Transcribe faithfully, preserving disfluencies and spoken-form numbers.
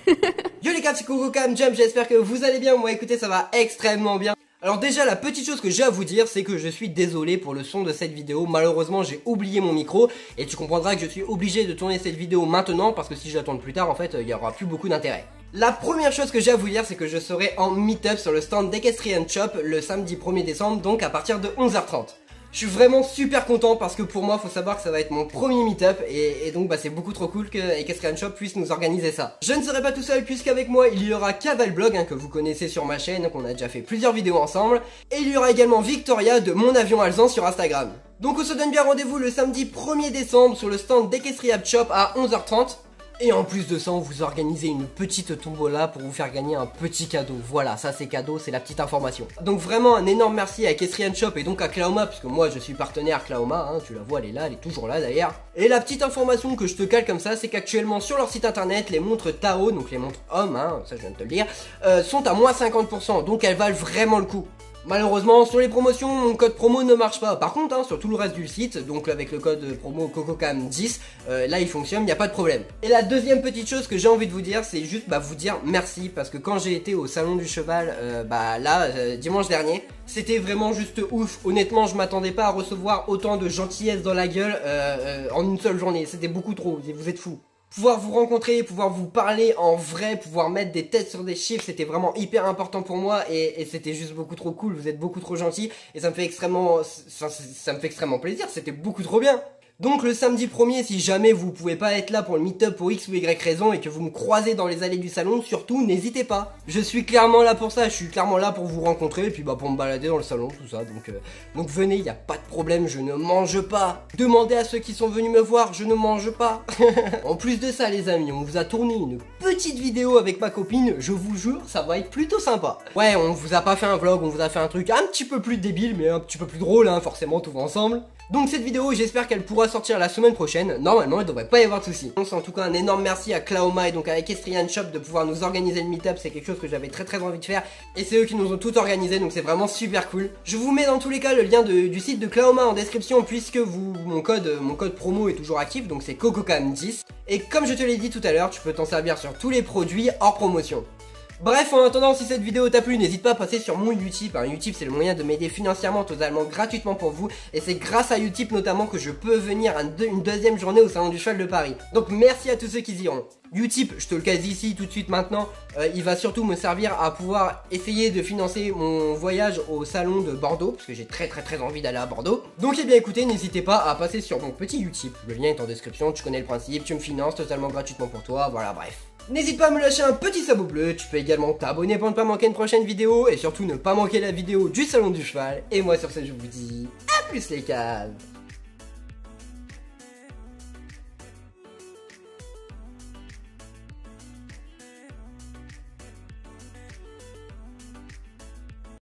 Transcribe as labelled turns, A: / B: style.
A: Yo les gars, c'est CocoCam Jump, j'espère que vous allez bien. Moi écoutez, ça va extrêmement bien. Alors déjà, la petite chose que j'ai à vous dire, c'est que je suis désolé pour le son de cette vidéo. Malheureusement, j'ai oublié mon micro et tu comprendras que je suis obligé de tourner cette vidéo maintenant parce que si je la tourne plus tard, en fait, il n'y aura plus beaucoup d'intérêt. La première chose que j'ai à vous dire, c'est que je serai en meet-up sur le stand d'Equestrian Shop le samedi premier décembre, donc à partir de onze heures trente. Je suis vraiment super content parce que pour moi, faut savoir que ça va être mon premier meet-up et, et donc bah, c'est beaucoup trop cool que Equestrian Shop puisse nous organiser ça. Je ne serai pas tout seul puisqu'avec moi, il y aura Cavalblog, hein, que vous connaissez sur ma chaîne, qu'on a déjà fait plusieurs vidéos ensemble. Et il y aura également Victoria de Mon Avion Alzan sur Instagram. Donc on se donne bien rendez-vous le samedi premier décembre sur le stand d'Equestrian Shop à onze heures trente. Et en plus de ça, on vous organisez une petite tombola pour vous faire gagner un petit cadeau. Voilà, ça c'est cadeau, c'est la petite information. Donc vraiment un énorme merci à Equestrian Shop et donc à Klaoma, puisque moi je suis partenaire Klaoma, hein, tu la vois, elle est là, elle est toujours là d'ailleurs. Et la petite information que je te cale comme ça, c'est qu'actuellement sur leur site internet, les montres Tao, donc les montres hommes, hein, ça je viens de te le dire, euh, sont à moins cinquante pour cent, donc elles valent vraiment le coup. Malheureusement, sur les promotions, mon code promo ne marche pas. Par contre, hein, sur tout le reste du site, donc avec le code promo CocoCam dix, euh, là il fonctionne, il n'y a pas de problème. Et la deuxième petite chose que j'ai envie de vous dire, c'est juste bah, vous dire merci, parce que quand j'ai été au salon du cheval, euh, bah là, euh, dimanche dernier, c'était vraiment juste ouf. Honnêtement, je m'attendais pas à recevoir autant de gentillesse dans la gueule euh, euh, en une seule journée. C'était beaucoup trop, vous êtes fous. Pouvoir vous rencontrer, pouvoir vous parler en vrai, pouvoir mettre des têtes sur des chiffres, c'était vraiment hyper important pour moi et, et c'était juste beaucoup trop cool, vous êtes beaucoup trop gentils et ça me fait extrêmement, ça, ça me fait extrêmement plaisir, c'était beaucoup trop bien. Donc le samedi premier, si jamais vous pouvez pas être là pour le meet-up pour X ou Y raison et que vous me croisez dans les allées du salon, surtout n'hésitez pas. Je suis clairement là pour ça, je suis clairement là pour vous rencontrer et puis bah pour me balader dans le salon, tout ça. Donc, euh, donc venez, il n'y a pas de problème, je ne mange pas. Demandez à ceux qui sont venus me voir, je ne mange pas. En plus de ça les amis, on vous a tourné une petite vidéo avec ma copine, je vous jure, ça va être plutôt sympa. Ouais, on vous a pas fait un vlog, on vous a fait un truc un petit peu plus débile, mais un petit peu plus drôle, hein, forcément, tout va ensemble. Donc cette vidéo, j'espère qu'elle pourra sortir la semaine prochaine. Normalement, il devrait pas y avoir de soucis. En tout cas, un énorme merci à Klaoma et donc à Equestrian Shop de pouvoir nous organiser le meet-up. C'est quelque chose que j'avais très très envie de faire. Et c'est eux qui nous ont tout organisé, donc c'est vraiment super cool. Je vous mets dans tous les cas le lien de, du site de Klaoma en description puisque vous, mon code, mon code promo est toujours actif, donc c'est CocoCam dix. Et comme je te l'ai dit tout à l'heure, tu peux t'en servir sur tous les produits hors promotion. Bref, en attendant, si cette vidéo t'a plu, n'hésite pas à passer sur mon Utip. Hein. Utip, c'est le moyen de m'aider financièrement, totalement gratuitement pour vous. Et c'est grâce à Utip notamment que je peux venir un deux, une deuxième journée au Salon du Cheval de Paris. Donc merci à tous ceux qui y iront. Utip, je te le case ici tout de suite maintenant, euh, il va surtout me servir à pouvoir essayer de financer mon voyage au Salon de Bordeaux, parce que j'ai très très très envie d'aller à Bordeaux. Donc eh bien écoutez, n'hésitez pas à passer sur mon petit Utip. Le lien est en description, tu connais le principe, tu me finances totalement gratuitement pour toi, voilà bref. N'hésite pas à me lâcher un petit sabot bleu, tu peux également t'abonner pour ne pas manquer une prochaine vidéo et surtout ne pas manquer la vidéo du Salon du Cheval. Et moi sur ce je vous dis à plus les caves.